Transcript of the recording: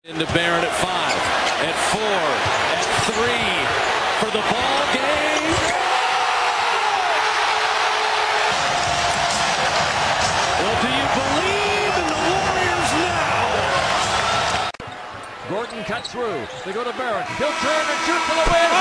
Into Barrett at 5, at 4, at 3 for the ball game. Well, do you believe in the Warriors now? Gordon cut through. They go to Barrett. He'll turn and shoot for the win.